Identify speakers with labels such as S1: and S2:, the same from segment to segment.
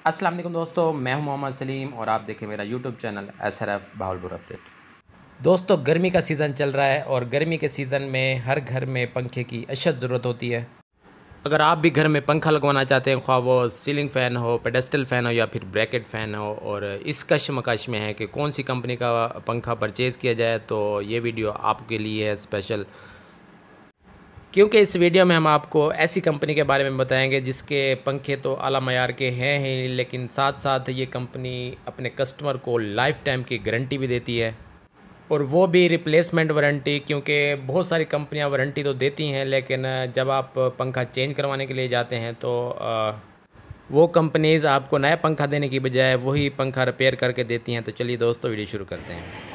S1: अस्सलाम वालेकुम दोस्तों, मैं हूं मोहम्मद सलीम और आप देखें मेरा YouTube channel SRF Bahawalpur update. दोस्तों, गर्मी का सीज़न चल रहा है और गर्मी के सीज़न में हर घर में पंखे की अशद ज़रूरत होती है। अगर आप भी घर में पंखा लगवाना चाहते हैं, ख्वाह वो सीलिंग फ़ैन हो, पेडेस्टल फ़ैन हो या फिर ब्रैकेट फ़ैन हो, और इस कशमकश में है कि कौन सी कंपनी का पंखा परचेज़ किया जाए, तो ये वीडियो आपके लिए है स्पेशल। क्योंकि इस वीडियो में हम आपको ऐसी कंपनी के बारे में बताएंगे जिसके पंखे तो आला मयार के हैं ही, लेकिन साथ साथ ये कंपनी अपने कस्टमर को लाइफ टाइम की गारंटी भी देती है, और वो भी रिप्लेसमेंट वारंटी। क्योंकि बहुत सारी कंपनियां वारंटी तो देती हैं, लेकिन जब आप पंखा चेंज करवाने के लिए जाते हैं तो वो कंपनीज़ आपको नया पंखा देने की बजाय वही पंखा रिपेयर करके देती हैं। तो चलिए दोस्तों, वीडियो शुरू करते हैं।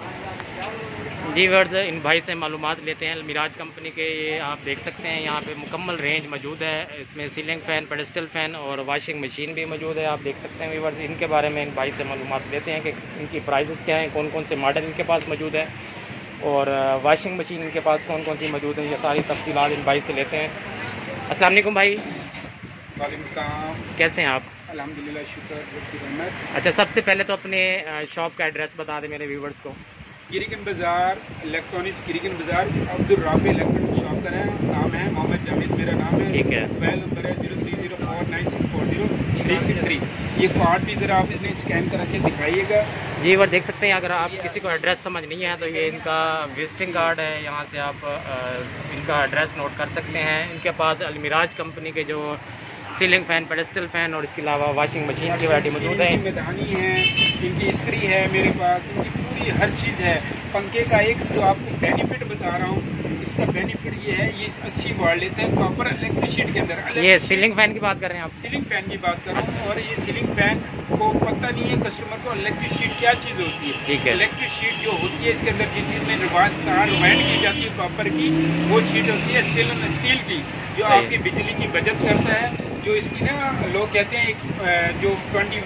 S1: जी वर्ज, इन भाई से मालूमात लेते हैं। अलमिराज कंपनी के ये आप देख सकते हैं, यहाँ पे मुकम्मल रेंज मौजूद है। इसमें सीलिंग फ़ैन, पेडेस्टल फ़ैन और वाशिंग मशीन भी मौजूद है। आप देख सकते हैं व्यूअर्स, इनके बारे में इन भाई से मालूमात लेते हैं कि इनकी प्राइसेस क्या हैं, कौन कौन से मॉडल इनके पास मौजूद है और वाशिंग मशीन इनके पास कौन कौन सी मौजूद है। ये सारी तफसीलात इन भाई से लेते हैं। अस्सलाम वालेकुम भाई।
S2: वालेकुम सलाम।
S1: कैसे हैं आप?
S2: अल्हम्दुलिल्लाह, शुक्र।
S1: अच्छा, सबसे पहले तो अपने शॉप का एड्रेस बता दें मेरे व्यूवर्स को।
S2: गिरिकन बाज़ार इलेक्ट्रॉनिक्स, गिरिकन बाज़ार, अब्दुल राफी इलेक्ट्रॉनिक शॉप का नाम है। मोहम्मद जावेद मेरा नाम है।
S1: ठीक है।
S2: मोबाइल नंबर है 0304964003। ये कार्ड भी ज़रा आप इसमें स्कैन कर के दिखाइएगा।
S1: जी वो देख सकते हैं। अगर आप किसी को एड्रेस समझ नहीं है तो ये इनका विजिटिंग कार्ड है, यहाँ से आप इनका एड्रेस नोट कर सकते हैं। इनके पास अलमिराज कंपनी के जो सीलिंग फ़ैन, पेडेस्टल फ़ैन और इसके अलावा वाशिंग मशीन की वैरायटी मौजूद है।
S2: मैदानी है, इनकी इस्त्री है मेरे पास, इनकी पूरी हर चीज़ है। पंखे का एक जो आपको बेनिफिट बता रहा हूँ, इसका बेनिफिट ये है, ये 80 वाट लेता है कॉपर इलेक्ट्रिक शीट के अंदर।
S1: ये सीलिंग फ़ैन की बात कर रहे हैं आप?
S2: सीलिंग फ़ैन की बात कर रहा हूँ। और ये सीलिंग फ़ैन को पता नहीं है कस्टमर को इलेक्ट्रिक शीट क्या चीज़ होती है।
S1: ठीक है।
S2: इलेक्ट्रिक शीट जो होती है, इसके अंदर जिस चीज़ में रिवाइंड की जाती है कॉपर की, वो शीट होती है स्टील की, जो आपकी बिजली की बचत करता है। जो इसकी ना लोग कहते हैं जो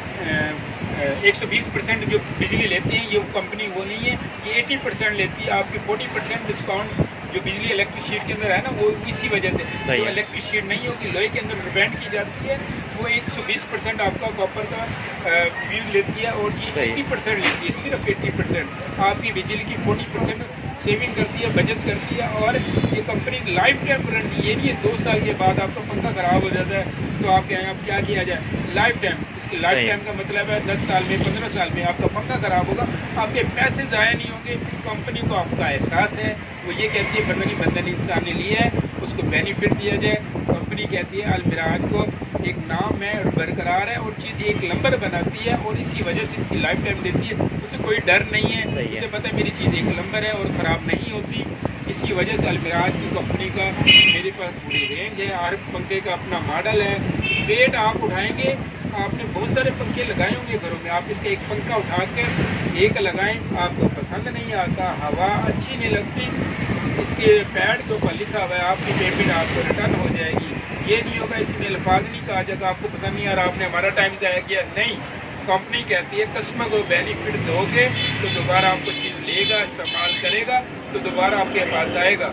S2: 120% जो बिजली लेती हैं, ये कंपनी वो नहीं है, ये 80% लेती है। आपकी 40% डिस्काउंट जो बिजली इलेक्ट्रिक शीट के अंदर है ना, वो इसी वजह से। जो इलेक्ट्रिक शीट नहीं होगी, लोहे के अंदर रिवेंड की जाती है, वो 120% आपका कॉपर का बिल लेती है, और ये 80% लेती है। सिर्फ 80% आपकी बिजली की 40% सेविंग करती है, बचत करती है। और ये कंपनी लाइफ टाइम वारंटी, ये नहीं है 2 साल के बाद आपका पंखा ख़राब हो जाता है तो आप कहें अब क्या किया जाए। लाइफ टाइम, इसकी लाइफ टाइम का मतलब है 10 साल में, 15 साल में आपका पंखा ख़राब होगा, आपके पैसे ज़ाया नहीं होंगे। कंपनी को आपका एहसास है, वो ये कहती है बंदनी बंदन इंसान ने लिया है, उसको बेनिफिट दिया जाए। कंपनी कहती है अलमिराज को एक नाम है और बरकरार है, और चीज़ एक नंबर बनाती है, और इसी वजह से इसकी लाइफ टाइम देती है। उसे कोई डर नहीं है, उसे पता है मेरी चीज़ एक नंबर है और ख़राब नहीं होती। इसी वजह से अलमिराज की कंपनी का मेरे पास पूरी रेंज है। हर पंखे का अपना मॉडल है। वेट आप उठाएंगे, आपने बहुत सारे पंखे लगाए होंगे घरों में, आप इसका एक पंखा उठा कर एक लगाएं, आपको पसंद नहीं आता, हवा अच्छी नहीं लगती, इसके पैड के ऊपर लिखा हुआ है आपकी पेमेंट आपको रिटर्न हो जाएगी। ये नहीं होगा इसमें अल्फाज नहीं कहा जाएगा आपको पसंद नहीं आ रहा, आपने हमारा टाइम ज़ाया किया। नहीं, कंपनी कहती है कस्टमर को बेनिफिट दोगे तो दोबारा आपको चीज़ लेगा, इस्तेमाल करेगा तो दोबारा आपके पास आएगा।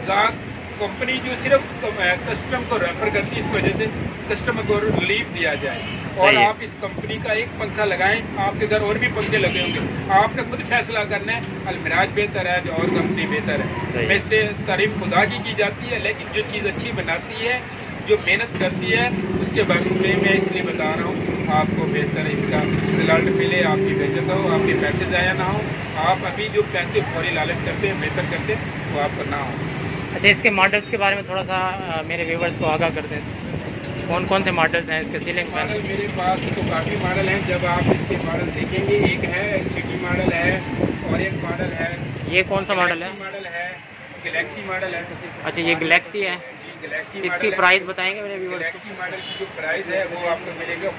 S2: कंपनी जो सिर्फ कस्टमर को रेफर करती है, इस वजह से कस्टमर को रिलीफ दिया जाए। और आप इस कंपनी का एक पंखा लगाएं, आपके घर और भी पंखे लगे होंगे, आपने खुद फैसला करना है अलमिराज बेहतर है जो और कंपनी बेहतर है। मैं इससे तारीफ खुदा की जाती है, लेकिन जो चीज़ अच्छी बनाती है, जो मेहनत करती है, उसके बारे में मैं इसलिए बता रहा हूँ, आपको बेहतर इसका रिजल्ट मिले, आपकी बेइज्जत हो, आपके पैसे ज़ाया ना हो। आप अभी जो पैसे फौरी लालच करते हैं, बेहतर करते हैं, वो आपको ना हो।
S1: अच्छा, इसके मॉडल्स के बारे में थोड़ा सा मेरे व्यूवर्स को आगाह कर दें। कौन कौन से मॉडल्स हैं इसके सीलिंग फैन?
S2: मॉडल मेरे पास तो काफ़ी मॉडल हैं। जब आप इसके मॉडल देखेंगे, एक है सिटी मॉडल है और एक मॉडल है,
S1: ये कौन सा मॉडल है?
S2: मॉडल है गैलेक्सी मॉडल है।
S1: अच्छा, ये गैलेक्सी है
S2: जी, गैलेक्सी।
S1: इसकी प्राइस बताएंगे मेरे व्यूवर्स?
S2: गैलेक्सी मॉडल की जो प्राइस है वो आपको मिलेगा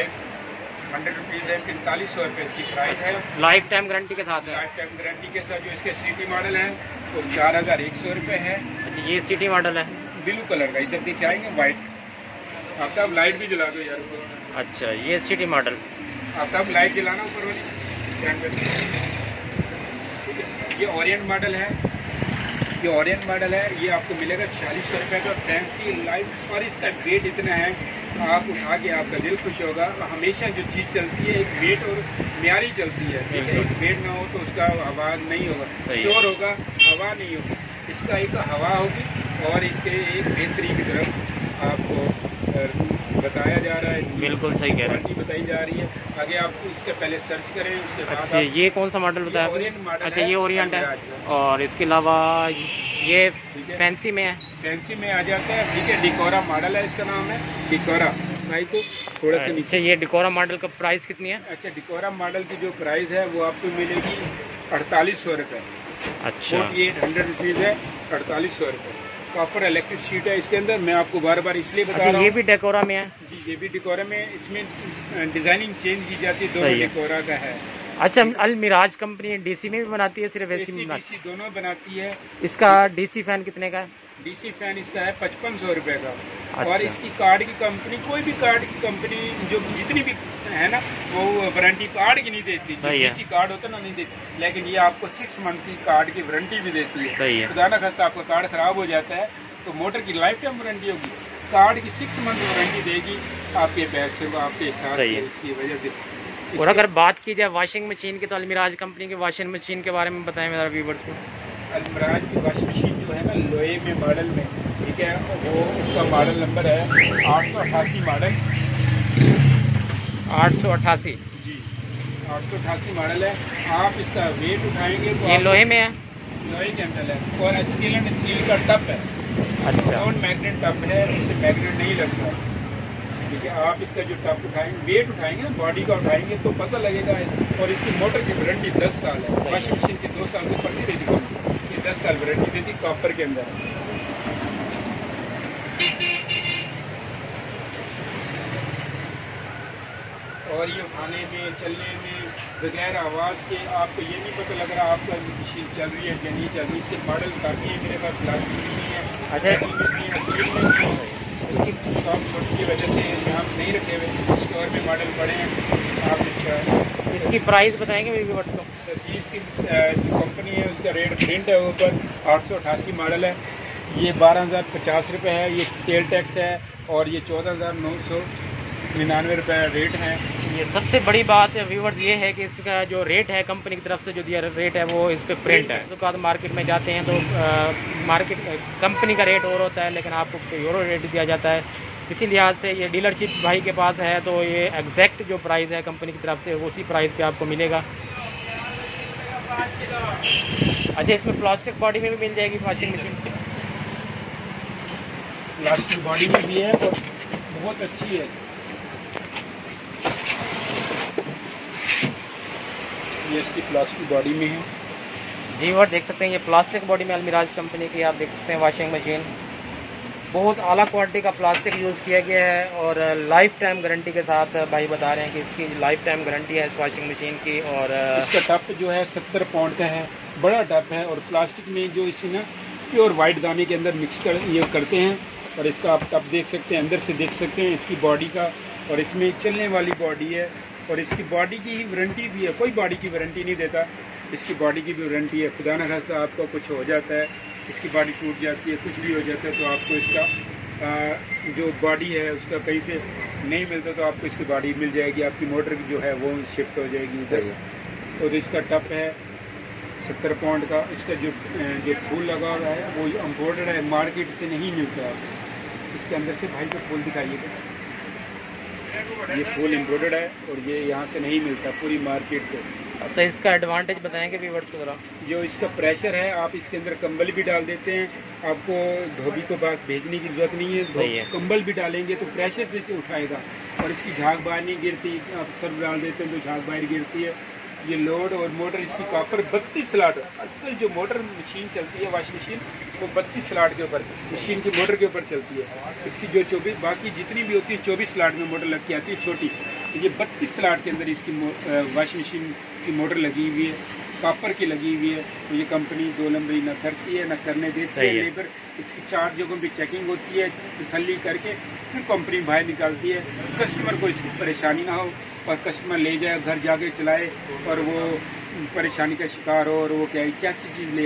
S2: 4500 रुपीज़ है, 4500 रुपये इसकी प्राइस है।
S1: लाइफ टाइम गारंटी के साथ है?
S2: लाइफ टाइम गारंटी के साथ। जो इसके सिटी मॉडल है वो 4100 रुपये है।
S1: अच्छा, ये सिटी मॉडल है
S2: ब्लू कलर का, इधर देखिए आएंगे वाइट। आफ्ताब लाइट भी जला दो यार।
S1: अच्छा, ये सिटी मॉडल।
S2: आफ्ताब लाइट जलाना ऊपर वाली फ्रंट पे। ये ओरिएंट मॉडल है, ये ओरियन मॉडल है, ये आपको मिलेगा 4600 रुपये का, फैंसी लाइट, और इसका वेट इतना है आप उठा के आपका दिल खुश होगा। हमेशा जो चीज़ चलती है एक वेट और म्यारी चलती है, ठीक है। एक वेट ना हो तो उसका आवाज़ नहीं होगा, शोर होगा, हवा नहीं होगी। इसका एक हवा होगी और इसके एक बेहतरीन की तरफ आपको बताया जा रहा है।
S1: बिल्कुल सही कह रहे हैं,
S2: बताई जा रही है। आगे आपको इसके पहले सर्च करें, उसके बाद
S1: अच्छा ये कौन सा मॉडल बताया?
S2: Orient model. अच्छा
S1: ये ओरिएंट है, और इसके अलावा ये फैंसी में है,
S2: फैंसी में आ जाता है, ठीक है। डिकोरा मॉडल है, इसका नाम है डिकोरा। भाई को थोड़ा सा नीचे,
S1: ये डिकोरा मॉडल का प्राइस कितनी है?
S2: अच्छा, डिकोरा मॉडल की जो प्राइस है वो आपको मिलेगी 4800 रुपये।
S1: अच्छा,
S2: 4800 रुपीज़ है, 4800 रुपये। प्रॉपर इलेक्ट्रिक शीट है इसके अंदर। मैं आपको बार बार इसलिए बता रहा हूँ,
S1: ये भी डेकोरा में है
S2: जी, ये भी डिकोरा में। इसमें डिजाइनिंग चेंज की जाती है, दोनों डिकोरा का है।
S1: अच्छा, अलमिराज कंपनी डीसी में भी बनाती है, सिर्फ एसी में?
S2: डीसी दोनों बनाती है।
S1: इसका डीसी फैन कितने का है?
S2: डीसी फैन इसका है 5500 रुपये का।
S1: अच्छा।
S2: और इसकी कार्ड की कंपनी, कोई भी कार्ड की कंपनी जो जितनी भी है ना, वो वारंटी कार्ड की नहीं देती। डीसी कार्ड होता ना, नहीं देती, लेकिन ये आपको 6 मंथ की कार्ड की वारंटी भी देती है।
S1: सही है।
S2: खुदा ना खास्ता आपका कार्ड खराब हो जाता है तो मोटर की लाइफ टाइम वारंटी होगी, कार्ड की 6 मंथ वारंटी देगी आपके पैसे को, आपके साथ। इसकी वजह से।
S1: और अगर बात की जाए वॉशिंग मशीन की, तो अलमिराज कंपनी की वॉशिंग मशीन के बारे में बताएं मेरा व्यूअर्स को।
S2: अलमिराज की वॉशिंग मशीन जो है ना, लोहे में मॉडल में, ठीक है, वो उसका मॉडल नंबर है 888 मॉडल।
S1: 888
S2: जी, 888 मॉडल है। आप इसका वेट उठाएंगे तो
S1: ये लोहे में है,
S2: लोहे के अंदर है, और स्टील का टप है।
S1: अच्छा,
S2: नॉन मैग्नेट टप है, इससे मैग्नेट नहीं लगता, ठीक है। आप इसका जो टप उठाएंगे, वेट उठाएंगे ना, बॉडी का उठाएंगे तो पता लगेगा। और इसकी मोटर की वारंटी 10 साल है। वॉशिंग मशीन की 2 साल से ऊपर नहीं देती, ये 10 साल वारंटी देती कॉपर के अंदर। और ये उठाने में, चलने में बगैर आवाज़ के आपको ये नहीं पता लग रहा आपका मशीन चल रही है या नहीं चल रही। इसके मॉडल काफ़ी है मेरे पास, प्लास्टिक भी नहीं है,
S1: अच्छा,
S2: स्टील में भी है। इसकी शॉप छोटी की वजह से यहाँ नहीं रखे हुए, स्टोर में मॉडल पड़े हैं। आप
S1: इसकी प्राइस बताएंगे मेरे व्यूअर्स को?
S2: सर, इसकी जो कंपनी है उसका रेट प्रिंट है ऊपर, 888 मॉडल है। ये 12,050 रुपये है, ये सेल टैक्स है, और ये 14,999 रुपये रेट है।
S1: ये सबसे बड़ी बात है व्यूअर्स ये है कि इसका जो रेट है कंपनी की तरफ से जो दिया रेट है वो इस पर प्रिंट है। तो मार्केट में जाते हैं तो मार्केट कंपनी का रेट और होता है, लेकिन आपको यूरो रेट दिया जाता है। इसी लिहाज से ये डीलरशिप भाई के पास है, तो ये एग्जैक्ट जो प्राइस है कंपनी की तरफ से उसी प्राइस पे आपको मिलेगा। अच्छा, इसमें प्लास्टिक बॉडी में भी मिल जाएगी वॉशिंग मशीन?
S2: प्लास्टिक बॉडी में भी है और बहुत अच्छी है। ये इसकी प्लास्टिक बॉडी में है
S1: जी, और देख सकते हैं ये प्लास्टिक बॉडी में अलमिराज कंपनी की आप देख सकते हैं वॉशिंग मशीन। बहुत आला क्वालिटी का प्लास्टिक यूज़ किया गया है, और लाइफ टाइम गारंटी के साथ भाई बता रहे हैं कि इसकी लाइफ टाइम गारंटी है इस वॉशिंग मशीन की। और
S2: इसका टप जो है 70 पाउंड का है, बड़ा टप है। और प्लास्टिक में जो इसी ना प्योर वाइट दाने के अंदर मिक्स करते हैं। और इसका आप टप देख सकते हैं, अंदर से देख सकते हैं इसकी बॉडी का, और इसमें चलने वाली बॉडी है। और इसकी बॉडी की वारंटी भी है, कोई बॉडी की वारंटी नहीं देता, इसकी बॉडी की भी वारंटी है। खुदा न खास्ता आपको कुछ हो जाता है, इसकी बॉडी टूट जाती है, कुछ भी हो जाता है, तो आपको इसका जो बॉडी है उसका कहीं से नहीं मिलता तो आपको इसकी बॉडी मिल जाएगी, आपकी मोटर जो है वो शिफ्ट हो जाएगी इधर। और इसका टप है 70 पाउंड का। इसका जो फूल लगा हुआ है वो एम्ब्रॉयडर्ड है, मार्केट से नहीं मिलता। इसके अंदर से भाई को फूल दिखाइएगा, ये फूल एम्ब्रॉयडर्ड है और ये यहाँ से नहीं मिलता, पूरी मार्केट से।
S1: अच्छा, इसका एडवांटेज बताएंगे व्यूअर्स को जरा? जो
S2: इसका प्रेशर है, आप इसके अंदर कंबल भी डाल देते हैं, आपको धोबी को पास भेजने की जरूरत नहीं है। कंबल भी डालेंगे तो प्रेशर से उठाएगा, और इसकी झाग बाहर नहीं गिरती। आप सर्फ डाल देते हैं तो झाग बाहर गिरती है। ये लोड और मोटर इसकी कॉपर 32 स्लॉट, असल जो मोटर मशीन चलती है वॉशिंग मशीन वो 32 स्लॉट के ऊपर मशीन की मोटर के ऊपर चलती है। इसकी जो 24 बाकी जितनी भी होती है 24 स्लॉट में मोटर लग के आती है छोटी, तो ये 32 स्लॉट के अंदर इसकी वॉशिंग मशीन की मोटर लगी हुई है, कॉपर की लगी हुई है। तो ये कंपनी 2 नंबरी ना करती है ना करने देती है। लेबर इसकी 4 जगहों पर चेकिंग होती है, तसल्ली करके फिर कंपनी बाहर निकालती है। कस्टमर को इसकी परेशानी ना हो और कस्टमर ले जाए घर जाके चलाए और वो परेशानी का शिकार हो और वो क्या कैसी चीज़ ले आए।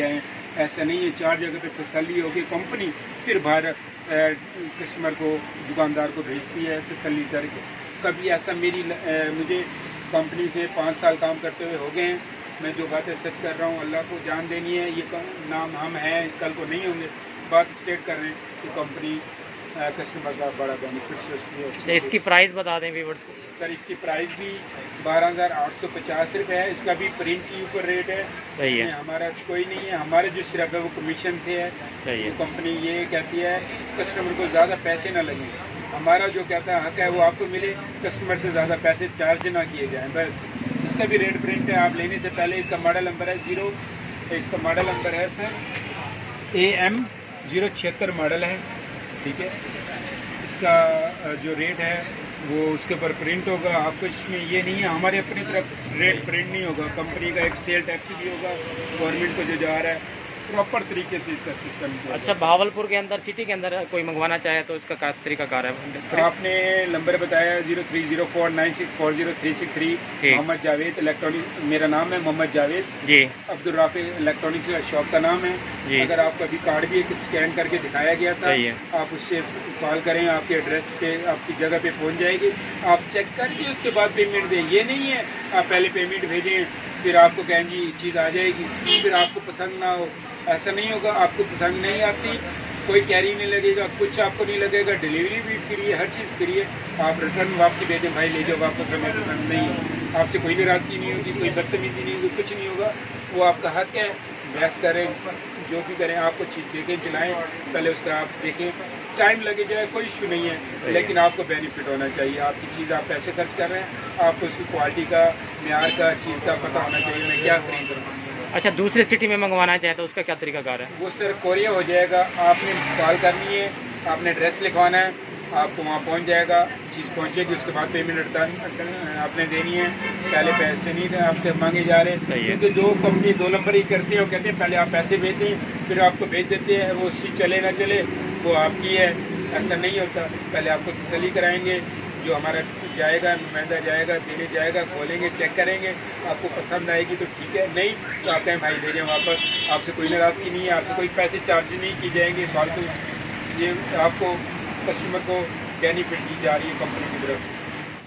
S2: ऐसा नहीं है, 4 जगह पे तसल्ली होगी कंपनी, फिर बाहर कस्टमर को, दुकानदार को भेजती है तसल्ली करके। कभी ऐसा मुझे कंपनी से 5 साल काम करते हुए हो गए हैं। मैं जो बातें सच कर रहा हूँ, अल्लाह को जान देनी है। ये नाम हम हैं, कल को नहीं होंगे। बात स्टेट कर रहे हैं कि कंपनी कस्टमर का बड़ा बेनिफिट है।
S1: इसकी प्राइस बता दें व्यूअर्स को।
S2: सर इसकी प्राइस भी 12,850 रुपये है। इसका भी प्रिंट के ऊपर रेट है।
S1: सही है।
S2: हमारा कोई नहीं है, हमारे जो सिर्फ है वो कमीशन से है।
S1: सही है।
S2: तो कंपनी ये कहती है कस्टमर को ज़्यादा पैसे ना लगे, हमारा जो कहता है हक है वो आपको मिले, कस्टमर से ज़्यादा पैसे चार्ज ना किए जाएँ बस। इसका भी रेट प्रिंट है। आप लेने से पहले इसका मॉडल नंबर है इसका मॉडल नंबर है सर AM 076 मॉडल है, ठीक है। इसका जो रेट है वो उसके ऊपर प्रिंट होगा। आपको इसमें ये नहीं है, हमारे अपनी तरफ से रेट प्रिंट नहीं होगा। कंपनी का एक सेल टैक्स भी होगा गवर्नमेंट को जो जा रहा है, प्रॉपर तरीके से इसका सिस्टम।
S1: अच्छा, भावलपुर के अंदर, सिटी के अंदर कोई मंगवाना चाहे तो इसका क्या तरीकाकार है?
S2: आपने नंबर बताया 0304964036 मोहम्मद जावेद इलेक्ट्रॉनिक, मेरा नाम है मोहम्मद जावेद
S1: जी।
S2: अब्दुल राफी इलेक्ट्रॉनिक शॉप का नाम है जी। अगर आपका भी कार्ड भी स्कैन करके दिखाया गया था, आप उससे कॉल करें, आपके एड्रेस पे आपकी जगह पे पहुंच जाएगी। आप चेक करके उसके बाद पेमेंट दें। ये नहीं है आप पहले पेमेंट भेजें फिर आपको कहेंगे चीज़ आ जाएगी, फिर आपको पसंद ना हो, ऐसा नहीं होगा। आपको पसंद नहीं आती, कोई कैरी नहीं लगेगा, कुछ आपको नहीं लगेगा, डिलीवरी भी फ्री है, हर चीज़ फ्री है। आप रिटर्न वापसी भेजें, भाई ले जाओ वापस, हमें पसंद नहीं है। आपसे कोई नाराज़गी नहीं होगी, कोई बदतमीजी नहीं होगी, कुछ नहीं होगा। वो आपका हक है, बहस करें, जो भी करें, आपको चीज़ देखें, चलाएँ, पहले उसका आप देखें, टाइम लगे जाए कोई इशू नहीं है, लेकिन आपको बेनिफिट होना चाहिए। आपकी चीज़ आप पैसे खर्च कर रहे हैं, आपको उसकी क्वालिटी का, म्यार का, चीज़ का पता होना चाहिए मैं क्या खरीद रहा हूँ।
S1: अच्छा, दूसरे सिटी में मंगवाना चाहे तो उसका क्या तरीकाकार है?
S2: वो सर कोरियर हो जाएगा। आपने कॉल करनी है, आपने एड्रेस लिखवाना है, आपको वहाँ पहुँच जाएगा, चीज़ पहुँचेगी, उसके बाद पेमेंट आपने देनी है। पहले पैसे नहीं आपसे मांगे जा रहे, क्योंकि जो कंपनी 2 नंबर ही करती है, वो कहते हैं पहले आप पैसे भेजते हैं फिर आपको भेज देते हैं। वो चीज़ चले ना चले वो आपकी है, ऐसा नहीं होता। पहले आपको तसल्ली कराएंगे, जो हमारा जाएगा, नुमाइंदा जाएगा, देने जाएगा, खोलेंगे, चेक करेंगे, आपको पसंद आएगी तो ठीक है, नहीं तो आप कहें भाई ले जाएँ वापस। आपसे कोई नाराज़गी नहीं है, आपसे कोई पैसे चार्ज नहीं किए जाएंगे फालतू। ये आपको कस्टमर को बेनिफिट दी जा रही है कंपनी की तरफ से।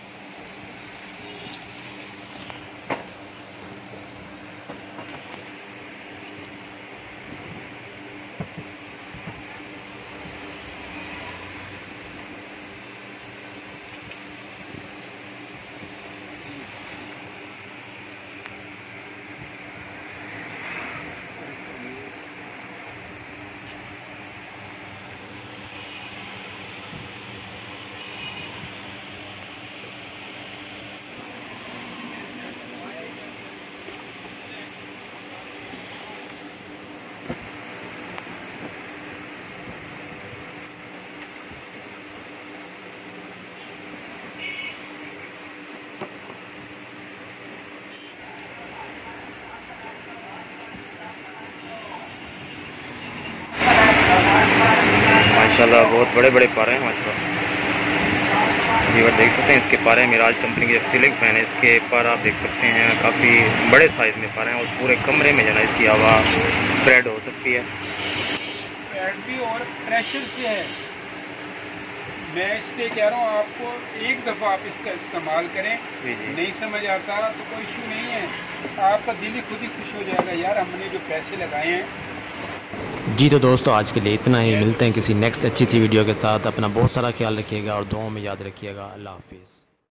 S1: माशाल्लाह बहुत बड़े बड़े पारे हैं माशाल्लाह। ये देख सकते हैं इसके पारे, मिराज कंपनी के सीलिंग फैन है, इसके पार आप देख सकते हैं काफ़ी बड़े साइज़ में पारे हैं और पूरे कमरे में जो है इसकी हवा स्प्रेड हो सकती है।
S2: भी और प्रेशर से है। मैं इसलिए कह रहा हूँ आपको एक दफ़ा आप इसका इस्तेमाल करें, नहीं समझ आता तो कोई इशू नहीं है, आपका दिल ही खुद ही खुश हो जाएगा, यार हमने जो पैसे लगाए हैं।
S1: जी तो दोस्तों आज के लिए इतना ही, मिलते हैं किसी नेक्स्ट अच्छी सी वीडियो के साथ। अपना बहुत सारा ख्याल रखिएगा और दुआओं में याद रखिएगा। अल्लाह हाफिज़।